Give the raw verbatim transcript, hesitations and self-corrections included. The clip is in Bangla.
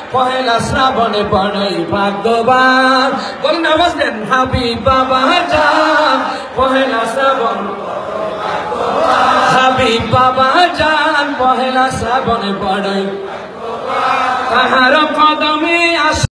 পহেলা শ্রাবণে বড়ই ভাগ্যবান। বলুন আওয়াজ দেন হাবিব বাবা যান, পহেলা শ্রাবণ হাবিব বাবা যান, পহেলা শ্রাবণে বড়ই তাহার কদমে আস